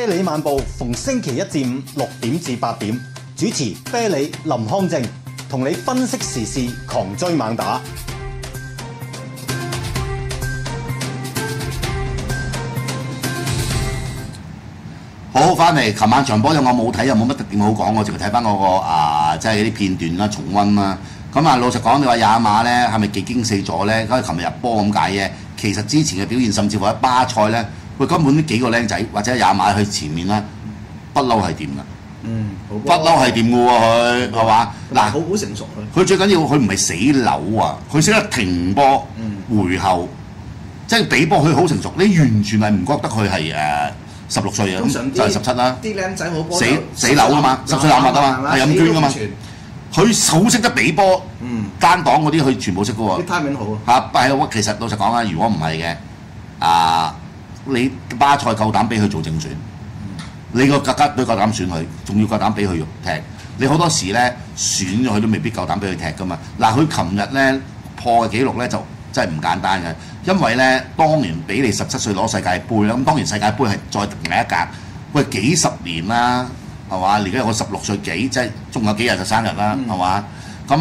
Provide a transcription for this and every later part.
啤梨晚報逢星期一至五6點至8點，主持啤梨林康正，同你分析時事，狂追猛打。 好，翻嚟，琴晚場波我冇睇，又冇乜特點好講，我淨係睇翻嗰個即係啲片段啦、重溫啦。咁啊，老實講，你話亞馬咧係咪技驚四座咧？因為琴日入波咁解嘅。其實之前嘅表現，甚至乎喺巴塞咧，佢根本呢幾個僆仔或者亞馬去前面啦，不嬲係掂噶。不嬲係掂嘅喎，佢係嘛？嗱， 好成熟佢最緊要佢唔係死扭啊，佢識得停波、回後，即係俾波佢好成熟。你完全係唔覺得佢係16歲啊，咁就係17啦。 啲僆仔好波死扭啊嘛，10歲攬物啊嘛，係咁捐噶嘛。佢好識得俾波，單擋嗰啲佢全部識嘅喎。 啲 timing 好嚇，係其實老實講啊，如果唔係嘅，你巴塞夠膽俾佢做正選，你個國家隊夠膽選佢，仲要夠膽俾佢踢。你好多時咧選咗佢都未必夠膽俾佢踢噶嘛。嗱，佢琴日咧破嘅紀錄咧就真係唔簡單嘅，因為咧當年比利17歲攞世界盃啦，咁當然世界盃係再另一格，喂幾十年啦，係嘛？而家有個16歲幾，即係仲有幾日就生日啦，係嘛？咁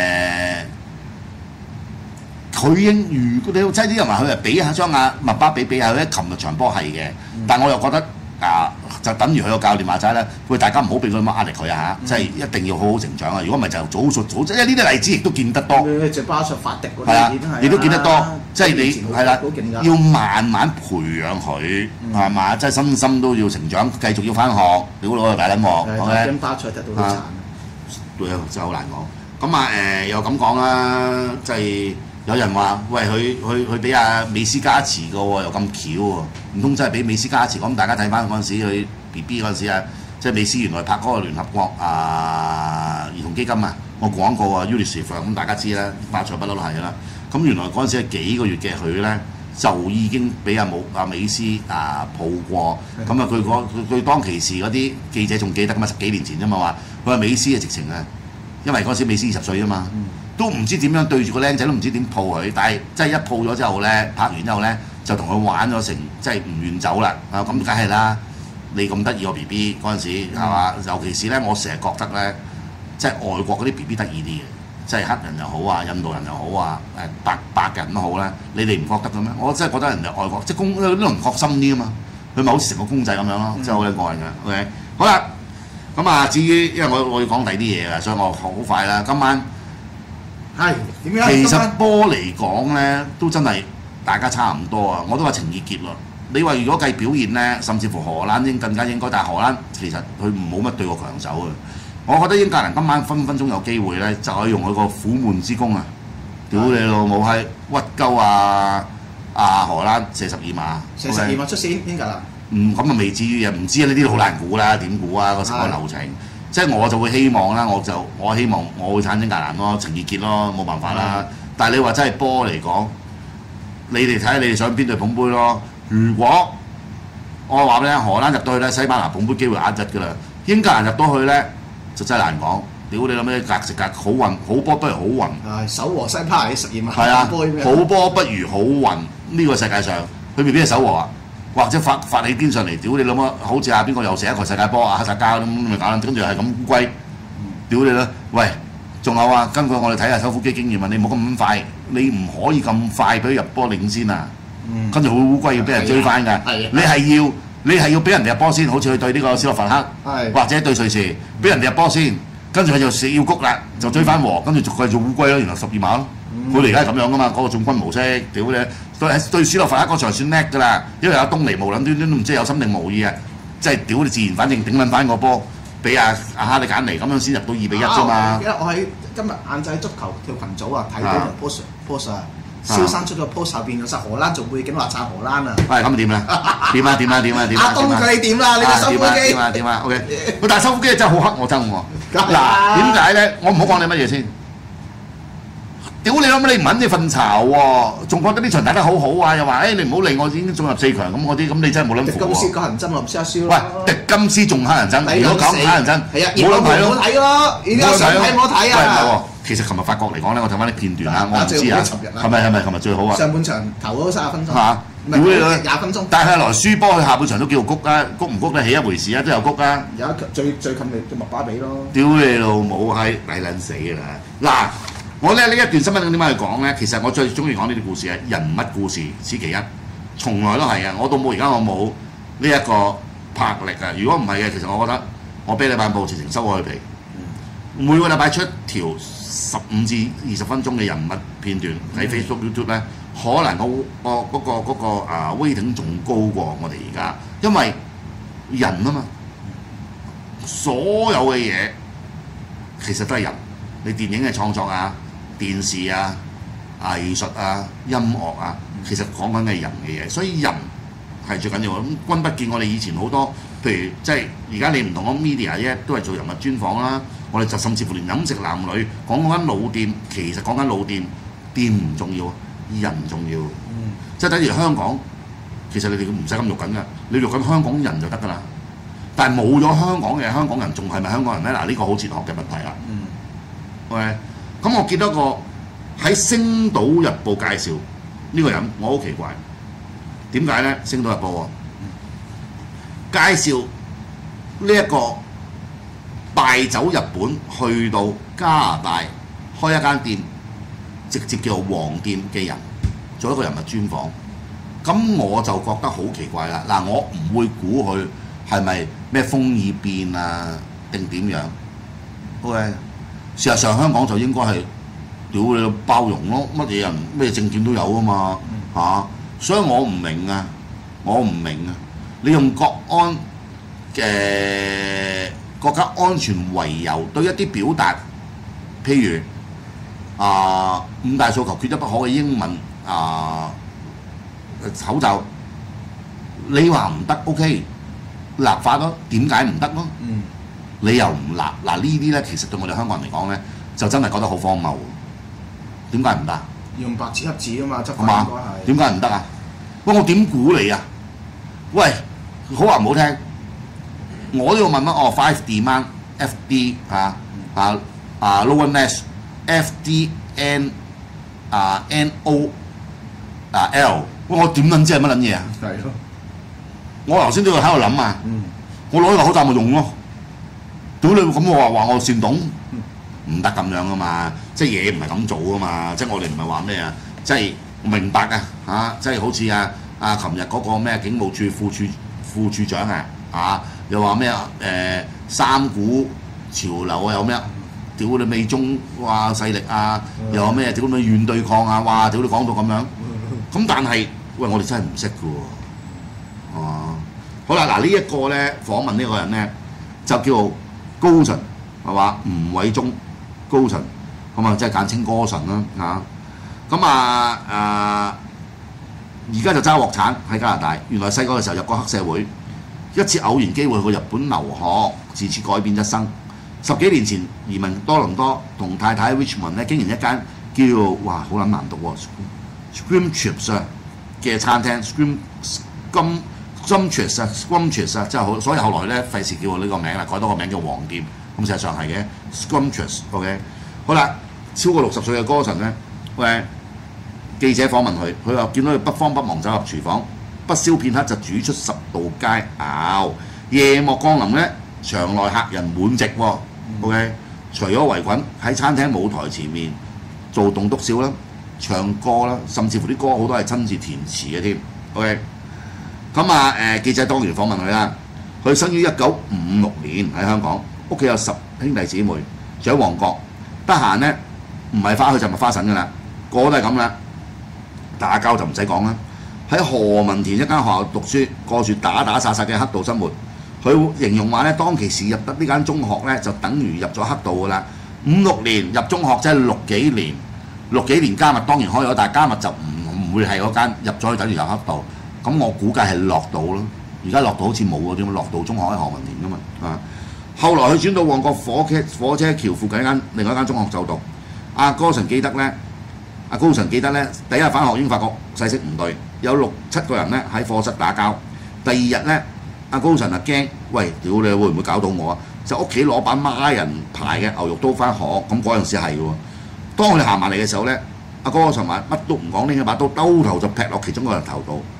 佢如果你即係啲人話佢係比下將麥巴比下咧，琴日場波係嘅，但我又覺得就等於佢個教練話齋咧，喂大家唔好俾佢咁壓力佢啊嚇，即係一定要好好成長啊！如果唔係就早，因為呢啲例子亦都見得多。 隻巴塞法迪嗰啲亦都見得多，即係你係啦，要慢慢培養佢係嘛，即係身心都要成長，繼續要翻學，屌攞個大撚鑊，係咪？ 巴塞踢到好慘， 對啊，真係好難講。咁又咁講啦，即係。有人話：喂，佢俾阿美斯加持嘅喎，又咁巧喎，唔通真係俾美斯加持？咁大家睇翻嗰陣時，佢 BB 嗰陣時啊，即係美斯原來拍嗰個聯合國兒童基金啊，個廣告啊 UNICEF 咁大家知啦，巴塞不嬲都係啦。咁原來嗰陣時係幾個月嘅佢咧，就已經俾阿美斯抱過。咁啊，佢當其時嗰啲記者仲記得㗎嘛，10幾年前啫嘛話，佢話美斯啊直情啊，因為嗰陣時美斯20歲啊嘛。都唔知點樣對住個僆仔，都唔知點抱佢，但係即係一抱咗之後咧，拍完之後咧，就同佢玩咗成，即係唔願走啦。咁梗係啦，你咁得意個 BB 嗰陣時係嘛？尤其是咧，我成日覺得咧，即係外國嗰啲 BB 得意啲嘅，即係黑人又好啊，印度人又好啊，白人都好啦，你哋唔覺得嘅咩？我真係覺得人哋外國即係都能確心啲啊嘛，佢咪好似成個公仔咁樣咯，真係好撚過癮嘅。OK， 好啦，咁至於因為我要講第啲嘢㗎，所以我好快啦，今晚。 係點樣？ 其實波嚟講咧，都真係大家差唔多啊！我都話情意結咯。你話如果計表現咧，甚至乎荷蘭更加應該，但係荷蘭其實佢冇乜對過強手啊。我覺得英格蘭今晚分分鐘有機會咧，就可以用佢個苦悶之功啊！屌你老母閪，屈鳩荷蘭射12碼， 射12碼出線英格蘭。 咁啊未至於啊，唔知啊呢啲好難估啦，點估啊個成個流程？即係我就會希望啦，我希望我會撐英格蘭咯，情意結咯，冇辦法啦。但係你話真係波嚟講，你哋睇下你哋想邊隊捧杯咯。如果我話俾你聽，荷蘭入到去咧，西班牙捧杯機會壓㗎啦。英格蘭入到去咧，就真係難講。屌你諗咩格食格好運，好波不如好運。 係守和西班牙12碼。 係啊，好波不如好運。呢個世界上，佢未必係守和啊。或者發起癲上嚟，屌你老母！好似邊個又射一個世界波黑薩加咁咪搞啦，跟住係咁烏龜，屌你啦！喂，仲有啊，根據我哋睇下手腹肌經驗啊，你唔好咁快，你唔可以咁快俾佢入波領先啊！跟住好烏龜要俾人追翻㗎，你係要俾人哋入波先，好似佢對呢個斯洛伐克，或者對瑞士，俾人哋入波先，跟住佢就要谷啦，就追翻和，跟住續佢做烏龜咯，然後12碼咯。佢哋而家係咁樣噶嘛，嗰個進軍模式，屌你！對斯洛伐克嗰場算叻㗎啦，因為阿東尼無撚端端都唔知有心定無意啊，即係屌你自然反正頂撚翻個波，俾阿哈利簡尼咁樣先入到2-1啫嘛。 記得我喺今日晏晝足球跳群組啊，睇到條 post 啊，蕭生出咗 post 後邊有曬荷蘭做背景話撐荷蘭啊。 係咁點啊？點啊？ 阿東佢點啦？你個收腹機點啊 ？OK， 但係收腹機真係好黑我憎喎。嗱，點解咧？我唔好講你乜嘢先。屌你諗乜？你唔肯你瞓巢喎，仲覺得呢場打得好好啊？又話你唔好理我已經進入4強咁嗰啲，咁你真係冇諗過喎。迪金斯個人憎我唔識得燒咯。喂，迪金斯仲乞人憎，如果咁乞人憎，冇諗睇咯。 冇睇咯，而家想睇冇睇啊。 喂，唔係喎，其實琴日法國嚟講咧，我睇翻啲片段啊，我唔知啊，係咪琴日最好啊？ 上半場投咗30分鐘。 唔係屌你老 20分鐘。 但係來輸波，佢下半場都叫谷啦，谷唔谷得起一回事啊，都有谷啦。 有一最近嘅麥巴比咯。 屌你老母閪，抵撚死啦！嗱，我咧呢一段新聞點解去講咧？其實我最中意講呢啲故事嘅人物故事，此其一，從來都係啊！我到冇而家我冇呢一個魄力啊！如果唔係嘅，其實我覺得我啤你版報直情收我佢皮。每個禮拜出條15至20分鐘嘅人物片段喺 Facebook、YouTube 咧，可能嗰個威挺仲高過我哋而家，因為人啊嘛，所有嘅嘢其實都係人。你電影嘅創作啊、電視啊、藝術啊、音樂啊，其實講緊係人嘅嘢，所以人係最緊要。咁君不見我哋以前好多，譬如即係而家你唔同嘅 media 啫，都係做人物專訪啦。我哋就甚至乎連飲食男女講緊老店，其實講緊老店，店唔重要，人重要。即係等於香港，其實你哋唔使咁肉緊㗎，你肉緊香港人就得㗎啦。但係冇咗香港嘅香港人，仲係咪香港人咧？嗱，呢個好哲學嘅問題啦。喂，咁我見到一個喺《星島日報》介紹呢個人，我好奇怪，點解咧？《星島日報》介紹呢一個帶走日本去到加拿大開一間店，直接叫做黃店嘅人，做一個人物專訪。咁我就覺得好奇怪啦！嗱，我唔會估佢係咪咩風耳變啊，定點樣 ？OK。事實上，香港就應該係屌你包容咯，乜嘢人咩證件都有啊嘛嚇，所以我唔明啊，你用國家安全為由對一啲表達，譬如五大訴求缺一不可嘅英文口罩，你話唔得 OK， 立法咯，點解唔得咯？你又唔立嗱呢啲咧，其實對我哋香港人嚟講咧，就真係覺得好荒謬。點解唔得？ 用白紙黑字啊嘛，執法應該係。 點解唔得啊？喂，我點估你啊？喂，好話唔好聽，我都要問乜？5 demand FD lower mass FDN NO L， 我點撚知係乜撚嘢啊？ 係咯。 我頭先都喺度諗啊，我攞呢個口罩咪用咯。屌你咁我話我煽動，唔得咁樣噶嘛！即係嘢唔係咁做噶嘛！即係我哋唔係話咩啊！即係明白啊即係好似琴日嗰個咩警務處副處長又話咩三股潮流又咩屌你美中勢力又話咩屌你軟對抗哇屌你講到咁樣，咁但係喂我哋真係唔識噶喎，好啦嗱呢一個咧訪問呢個人咧就叫高層係嘛？吳偉忠高層咁即係簡稱歌神啦咁而家就揸鑊鏟喺加拿大。原來細個嘅時候入過黑社會，一次偶然機會去日本留學，自此改變一生。10幾年前移民多倫多，同太太 Richmond 咧經營一間叫哇好撚難讀喎 Scrumptious 嘅餐廳 Scrumptious 即係好，所以後來咧費事叫我呢個名啦，改多個名叫黃店。咁事實上係嘅 Scrumptious OK。好啦，超過60歲嘅歌神咧，喂記者訪問佢，佢話見到佢不慌不忙走入廚房，不消片刻就煮出10道佳肴。夜幕降臨咧，場內客人滿席喎。OK， 除咗圍裙喺餐廳舞台前面做棟篤笑啦、唱歌啦，甚至乎啲歌好多係親自填詞嘅添。OK。咁記者當然訪問佢啦。佢生於1956年喺香港，屋企有10兄弟姊妹，住喺旺角。得閒咧唔係花去就咪花神㗎啦，個個都係咁啦。打交就唔使講啦。喺何文田一間學校讀書，過住打打殺殺嘅黑道生活。佢形容話咧，當其時入得呢間中學咧，就等於入咗黑道㗎啦。5、6年入中學即係6幾年加密當然開咗，但係加密就唔會係嗰間入咗去等於入黑道。咁我估計係樂道咯。而家樂道好似冇喎，點解樂道中學喺何文田㗎嘛？後來佢轉到旺角火車橋附近另外一間中學就讀。高神記得咧，第一日返學已經發覺勢色唔對，有6、7個人咧喺課室打交。第二日咧，高神驚，喂，屌你會唔會搞到我啊？就屋企攞把孖人牌嘅牛肉刀返學，咁嗰陣時係嘅喎。當佢哋行埋嚟嘅時候咧，高神話乜都唔講，拎起把刀兜頭就劈落其中一個人頭度。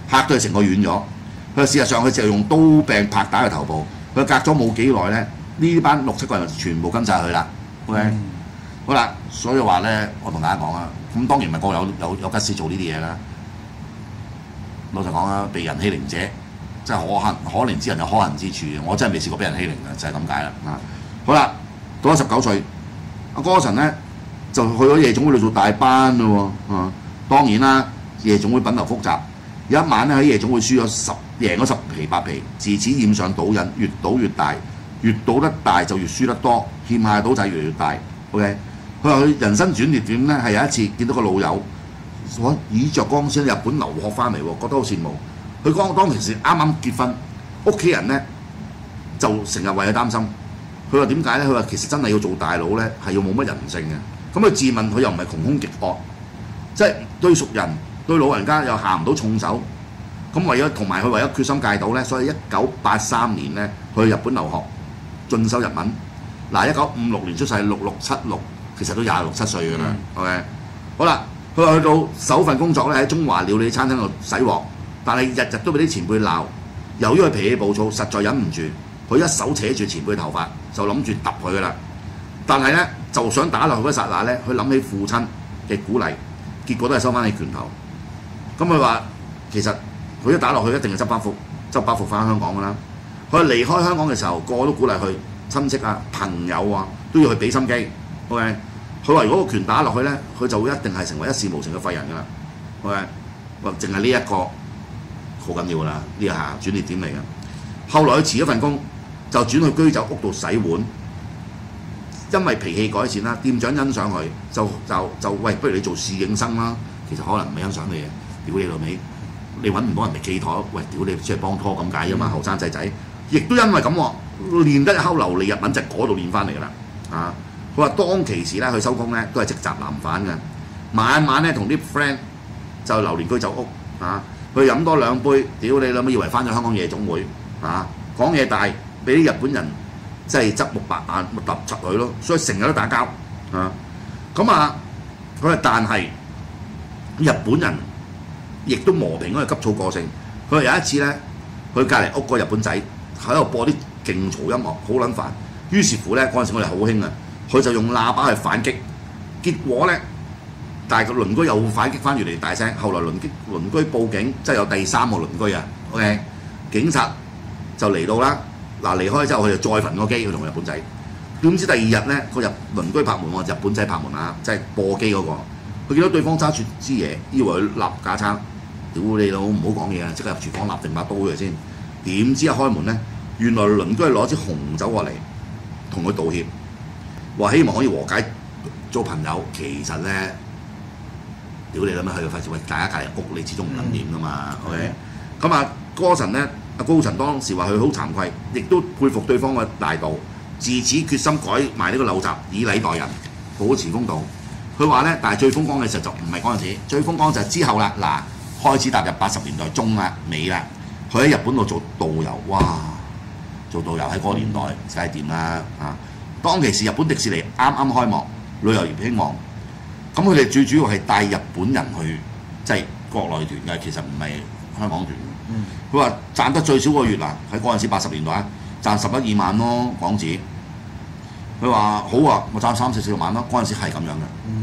嚇到佢成個軟咗。佢事實上佢就用刀柄拍打佢頭部。佢隔咗冇幾耐咧，呢班6、7個人全部跟晒佢啦。OK，好啦，所以話咧，我同大家講啊，咁當然唔係個有吉士做呢啲嘢啦。老實講啊，被人欺凌者，真係可憐之人有可恨之處。我真係未試過俾人欺凌嘅，就係咁解啦。好啦，到咗19歲，阿歌神咧就去咗夜總會度做大班咯喎。當然啦，夜總會品流複雜。有一晚咧喺夜總會贏咗10皮8皮，自此染上賭癮，越賭越大，越賭得大就越輸得多，欠下嘅賭債越嚟越大。OK， 佢話佢人生轉捩點咧係有一次見到個老友，倚着光先日本留學翻嚟喎，覺得好羨慕。佢講當其時啱啱結婚，屋企人咧就成日為佢擔心。佢話點解咧？佢話其實真係要做大佬咧係要冇乜人性嘅。咁佢自問佢又唔係窮兇極惡，即係對熟人。對老人家又下唔到重手，咁同埋佢為咗決心戒賭咧，所以1983年咧去日本留學進修日文。嗱，1956年出世，6676，其實都26、7歲㗎啦。OK， 好啦，佢話去到首份工作咧喺中華料理餐廳度洗鑊，但係日日都俾啲前輩鬧。由於佢脾氣暴躁，實在忍唔住，佢一手扯住前輩頭髮，就諗住揼佢㗎啦。但係咧就想打落去嗰剎那咧，佢諗起父親嘅鼓勵，結果都係收翻起拳頭。咁佢話其實佢一打落去一定係執包袱翻香港㗎啦。佢離開香港嘅時候，個個都鼓勵佢親戚啊、朋友啊都要去俾心機。OK， 佢話如果個拳打落去咧，佢就會一定係成為一事無成嘅廢人㗎啦。OK， 話淨係呢一個好緊要㗎啦，呢下轉捩點嚟嘅。後來佢辭咗份工，就轉去居酒屋度洗碗。因為脾氣改善啦，店長欣賞佢，就喂，不如你做侍應生啦。其實可能唔係欣賞你嘅。屌你老味，你揾唔到人哋寄託，喂，屌你即係幫拖咁解啫嘛，後生仔仔，亦都因為咁喎，練得一口流利日文就嗰度練翻嚟㗎啦。佢話當其時咧，佢收工咧都係直閘南返嘅，晚晚咧同啲 friend 就流連居酒屋去飲多2杯，屌你老味，以為翻咗香港夜總會講嘢大，俾啲日本人即係側目白眼，咪揼柒佢咯，所以成日都打交佢話但係日本人。亦都磨平嗰個急躁個性。佢話有一次咧，佢隔離屋個日本仔喺度播啲勁嘈音樂，好撚煩。於是乎咧，嗰陣時我哋好興啊，佢就用喇叭去反擊。結果咧，但係個鄰居又反擊翻越嚟大聲。後來鄰居報警，即係有第3個鄰居啊。OK， 警察就嚟到啦。嗱，離開之後，佢就再焚個機去同日本仔。點知第2日咧，個鄰居拍門喎，日本仔拍門即係播機嗰個。佢見到對方揸住支嘢，以為佢立架撐。屌你老唔好講嘢啊！即刻入廚房立定把刀佢先。點知一開門咧，原來鄰居係攞支紅酒過嚟同佢道歉，話希望可以和解做朋友。其實咧，屌你諗咩？佢費事喂大家隔離屋，你始終唔撚掂噶嘛。OK， 咁歌神咧，阿高層當時話佢好慚愧，亦都佩服對方嘅大度，自此決心改埋呢個陋習，以禮待人，保持公道。佢話咧，但係最風光嘅時候就唔係嗰陣時，最風光就係之後啦。嗱，開始踏入80年代中啦、尾啦，佢喺日本度做導遊，哇！做導遊喺嗰個年代梗係掂啦當其時日本迪士尼啱啱開幕，旅遊業興旺，咁佢哋最主要係帶日本人去即係國內團嘅，其實唔係香港團。佢話賺得最少個月嗱，喺嗰陣時80年代賺11、2萬咯港紙。佢話好啊，我賺3、4萬咯，嗰陣時係咁樣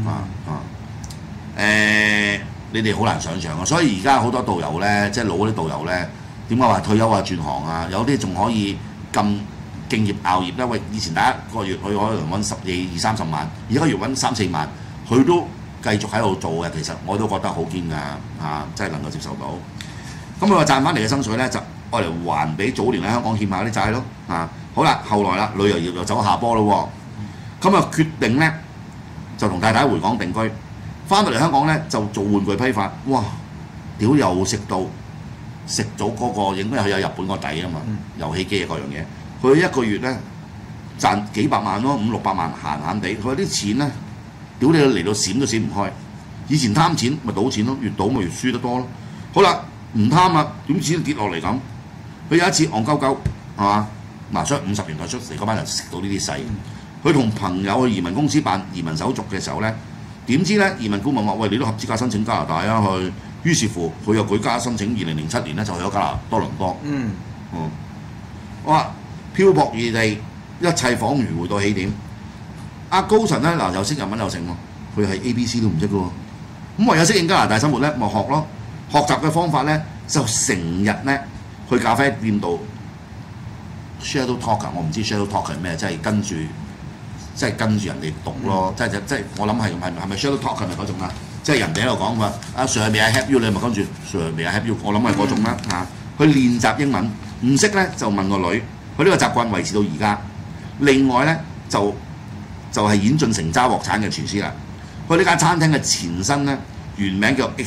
嘅你哋好難想象啊！所以而家好多導遊咧，即係老嗰啲導遊咧，點解話退休啊、轉行啊？有啲仲可以咁敬業熬業咧。喂，以前第一個月佢可能揾20、30萬，而家月揾3、4萬，佢都繼續喺度做嘅。其實我都覺得好堅㗎真係能夠接受到。咁佢話賺翻嚟嘅薪水咧，就愛嚟還俾早年喺香港欠下啲債咯好啦，後來啦，旅遊業又走下坡咯喎，咁決定咧就同太太回港定居。翻到嚟香港咧就做玩具批發，哇！屌又食到嗰個應該係有日本個底啊嘛，遊戲機啊各樣嘢。佢一個月咧賺幾百萬咯，5、600萬閒閒地。佢話啲錢咧，屌你嚟到閃都閃唔開。以前貪錢咪賭錢咯，越賭咪越輸得多咯。好啦，唔貪啦，點錢跌落嚟咁？佢有一次戇鳩鳩係嘛？所以50年代出嚟嗰班人食到呢啲勢。佢同朋友去移民公司辦移民手續嘅時候咧。點知咧？移民顧問話：喂，你都合資格申請加拿大啊！去於是乎佢又舉家申請2007年咧就去咗加拿大多倫多。我話漂泊異地，一切彷如回到起點。阿高層咧嗱又識日文又成喎，佢係 ABC 都唔識嘅喎。咁唯有適應加拿大生活咧，咪學咯。學習嘅方法咧就成日咧去咖啡店度 shadow talk 我唔知 shadow talk 係咩，即係跟住人哋讀咯，即係我諗係咪 shadow talk 係咪嗰種啊？即係人哋喺度講話阿 Sir may I help you， 你咪跟住 Sir may I help you， 我諗係嗰種啦嚇。去練習英文，唔識咧就問個女。佢呢個習慣維持到而家。另外咧就係演進成渣鑊產嘅廚師啦。佢呢間餐廳嘅前身咧原名叫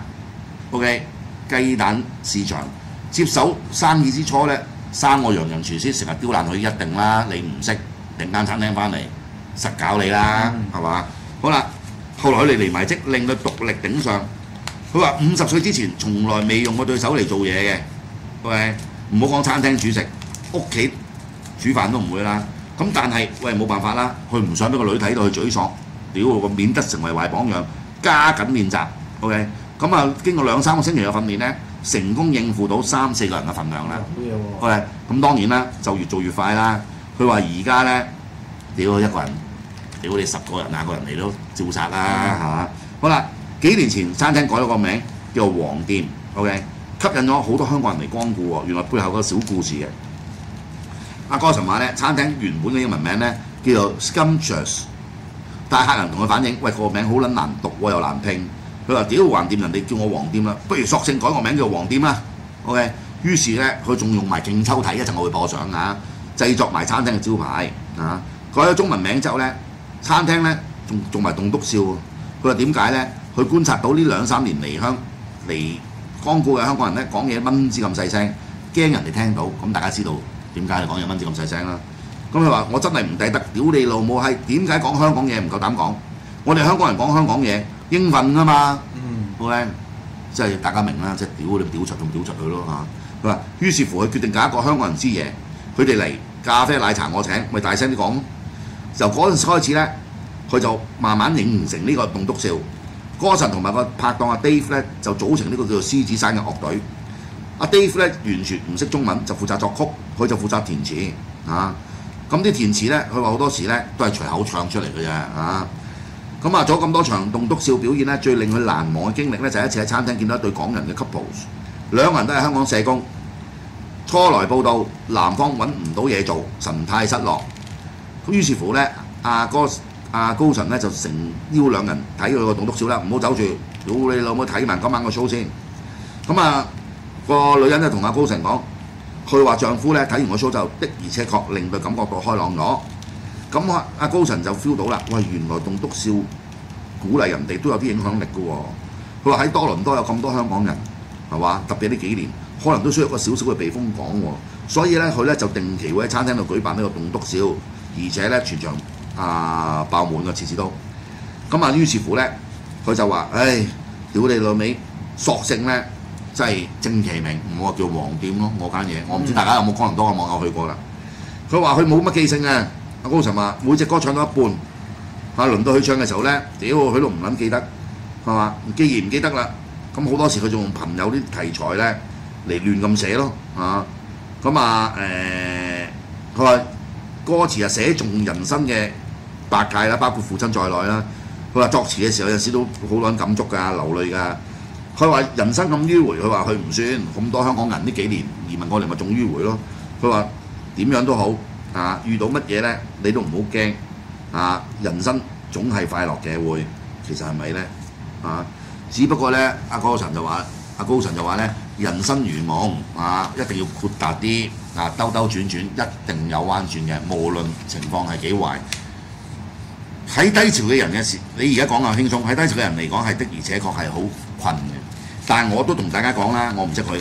Xmart，OK 雞蛋市場。接手生意之初咧，3個洋人廚師成日刁難佢，一定啦，你唔識訂間餐廳翻嚟，實搞你啦，係嘛？好啦。後來佢哋離埋職，令佢獨力頂上。佢話50歲之前從來未用過對手嚟做嘢嘅，OK，唔好講餐廳煮食，屋企煮飯都唔會啦。咁但係喂冇辦法啦，佢唔想俾個女睇到佢沮喪，屌個免得成為壞榜樣，加緊練習 ，OK。咁啊經過2-3個星期嘅訓練咧，成功應付到3-4個人嘅份量啦。好嘢喎！OK，咁當然啦，就越做越快啦。佢話而家咧，屌一個人。屌你10個人20個人嚟都照殺啦，係嘛？好啦，幾年前餐廳改咗個名叫做黃店 ，OK， 吸引咗好多香港人嚟光顧喎。原來背後有個小故事嘅。阿哥神話咧，餐廳原本嘅英文名咧叫做 Scrumptious， 但係客人同佢反映，喂個名好撚難讀喎，又難拼。佢話：屌橫店，人哋叫我黃店啦，不如索性改個名叫黃店啦。OK， 於是咧佢仲用埋勁抽睇，一陣我會播相啊，製作埋餐廳嘅招牌啊，改咗中文名之後咧。餐廳咧仲做埋棟篤笑喎，佢話點解咧？佢觀察到呢2-3年嚟光顧嘅香港人咧講嘢蚊子咁細聲，驚人哋聽到，咁大家知道點解你講嘢蚊子咁細聲啦？咁佢話：我真係唔抵得，屌你老母係點解講香港嘢唔夠膽講？我哋香港人講香港嘢應份啊嘛，好咧，即係大家明啦，即係屌你屌柒仲屌柒佢咯嚇。佢話：於是乎佢決定搞一個香港人之夜，佢哋嚟咖啡奶茶我請，咪大聲啲講。由嗰陣時開始咧，佢就慢慢形成呢個棟篤笑。歌神同埋個拍檔阿 Dave 咧就組成呢個叫做獅子山嘅樂隊。阿 Dave 咧完全唔識中文，就負責作曲，佢就負責填詞啊。咁啲填詞咧，佢話好多時咧都係隨口唱出嚟嘅啫啊。咁啊，做咗咁多場棟篤笑表演咧，最令佢難忘嘅經歷咧就係一次喺餐廳見到一對港人嘅 couples， 兩個人都係香港社工。初來報道，男方揾唔到嘢做，神態失落。咁於是乎咧，阿高層咧就誠邀兩人睇佢個棟篤笑啦，唔好走住，屌你老母睇埋今晚個 show 先。咁啊，個女人就同阿高層講，佢話丈夫咧睇完個 show 就的而且確令佢感覺到開朗咗。咁阿高層就 feel 到啦，喂，原來棟篤笑鼓勵人哋都有啲影響力嘅喎。佢話喺多倫多有咁多香港人，係嘛？特別呢幾年，可能都需要一個少少嘅避風港喎。所以咧，佢咧就定期會喺餐廳度舉辦呢個棟篤笑。而且咧全場爆滿嘅，次次都咁啊！於是乎咧，佢就話：唉，屌你老味，索性咧真係正其名，我叫黃店咯，我間嘢。我唔知大家有冇可能多嘅網友去過啦。佢話佢冇乜記性啊！阿高層話每隻歌唱到一半，輪到佢唱嘅時候咧，屌佢都唔撚記得，係嘛？既然唔記得啦，咁好多時佢仲用朋友啲題材咧嚟亂咁寫咯，咁佢話。歌詞啊寫中人生嘅百態啦，包括父親在內啦。佢話作詞嘅時候有陣時都好撚感觸㗎，流淚㗎。佢話人生咁迂迴，佢話佢唔算咁多香港人呢幾年移民過嚟咪仲迂迴咯。佢話點樣都好遇到乜嘢咧你都唔好驚人生總係快樂嘅會，其實係咪咧只不過咧阿高層就話咧人生如夢一定要豁達啲。兜兜轉轉一定有彎轉嘅，無論情況係幾壞。喺低潮嘅人嘅時，你而家講啊輕鬆，喺低潮嘅人嚟講係的而且確係好困嘅。但係我都同大家講啦，我唔識佢㗎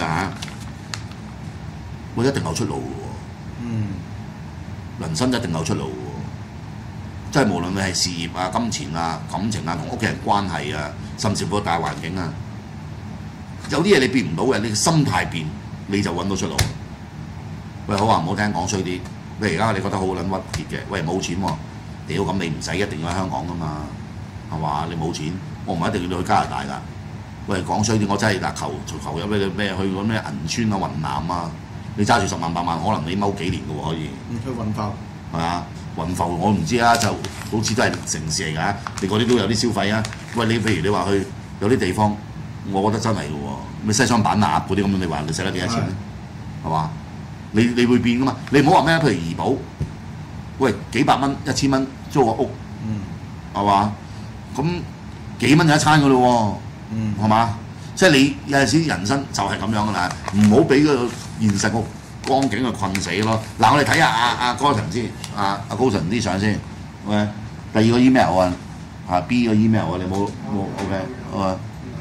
我一定有出路嘅喎。人生一定有出路嘅喎。即係無論你係事業啊、金錢啊、感情啊、同屋企人關係啊，甚至乎個大環境啊，有啲嘢你變唔到嘅，你心態變你就揾到出路。喂，好話唔好聽，講衰啲。喂，而家你覺得好撚鬱結嘅，喂冇錢喎，屌咁你唔使一定要喺香港噶嘛，係嘛？你冇錢，我唔一定要你去加拿大㗎， 喂，講衰啲，我真係嗱求入咩去嗰咩銀川啊、雲南啊，你揸住10萬8萬，可能你踎幾年嘅喎可以。 去雲浮。 係啊，雲浮我唔知啊，就好似都係城市嚟㗎，你嗰啲都有啲消費啊。喂，你譬如你話去有啲地方，我覺得真係嘅喎，咩西雙版納嗰啲咁，你話你使得幾多錢咧？係嘛？你會變㗎嘛？你唔好話咩，譬如怡保，喂幾百蚊、1000蚊租個屋，係嘛？咁幾蚊就一餐㗎咯喎，係嘛？即係你有陣時人生就係咁樣㗎啦，唔好俾個現實個光景去困死咯。嗱，我哋睇下阿高神先，阿高神啲相先。OK， 第二個 email 啊，B 個 email 啊，你冇 OK 好啊。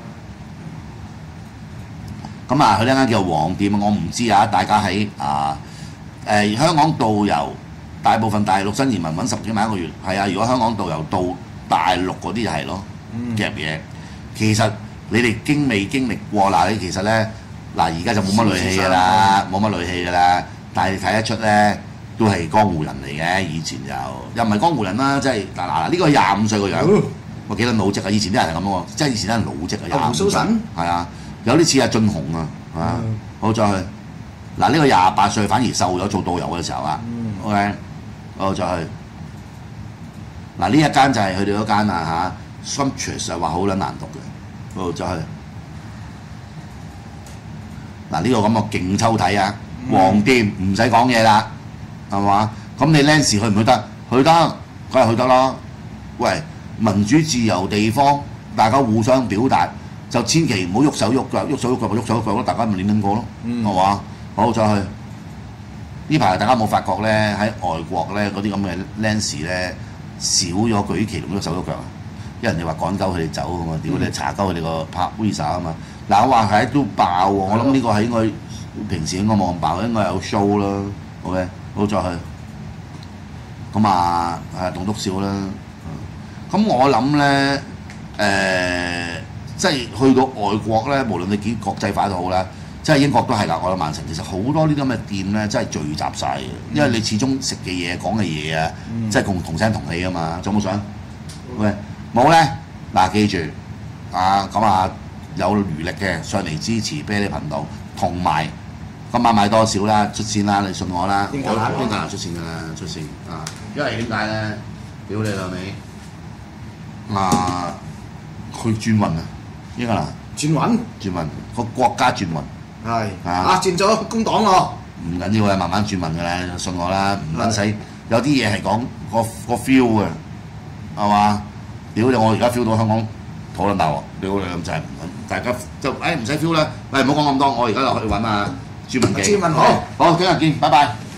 咁啊，佢呢間叫黃店，我唔知啊。大家喺香港導遊，大部分大陸新移民揾10幾萬一個月，係啊。如果香港導遊到大陸嗰啲就係咯，夾嘢。其實你哋未經歷過嗱，你其實咧嗱，而家就冇乜戾氣㗎啦，冇乜戾氣㗎啦。但係你睇得出咧，都係江湖人嚟嘅。以前又唔係江湖人啦，即係嗱呢個25歲個樣，我記得老積啊。以前啲人係咁喎，即係以前啲人老積啊，25歲係啊。有啲似阿俊雄啊，係嘛？好再去嗱，呢個28歲反而瘦咗，做導遊嘅時候啊，OK， 好再去嗱，呢一間就係佢哋嗰間啊嚇 ，Sumptuous 話好撚難讀嘅，好再去嗱，呢個咁嘅勁抽睇啊，黃店唔使講嘢啦，係嘛？咁你 Lens 去唔去得？去得，梗係去得啦。喂，民主自由地方，大家互相表達。就千祈唔好喐手喐腳，喐手喐腳咪喐手喐腳咯，大家咪練緊過咯，係嘛？好再去呢排大家冇發覺咧，喺外國咧嗰啲咁嘅 Lens 咧少咗舉旗同喐手喐腳啊！因為人哋話趕鳩佢哋走啊嘛，屌你查鳩佢哋個拍 Visa 啊嘛。嗱我話係都爆喎，我諗呢個係應該平時應該冇咁爆，應該有 show 啦。OK， 好再去咁啊棟篤笑啦。咁我諗咧即係去到外國咧，無論你幾國際化都好啦，即係英國都係啦。我諗曼城其實好多呢啲咁嘅店咧，真係聚集晒嘅，因為你始終食嘅嘢、講嘅嘢啊，即係同聲同氣啊嘛。仲有冇相？喂，冇咧嗱，記住咁有餘力嘅上嚟支持啤梨頻道，同埋今晚買多少啦，出線啦，你信我啦，英格蘭出線㗎啦，出線啊！因為點解咧？屌你老味去轉運啊！英格蘭轉運個國家轉運係轉咗工黨喎。 唔緊要啊，慢慢轉運㗎啦，信我啦，唔撚使有啲嘢係講個 feel 嘅，係嘛？屌你！我而家 feel 到香港討論大鑊，屌你咁就係唔大家就唔使 feel 啦，唔好講咁多，我而家就去揾轉運記。轉運好，聽日見，拜拜。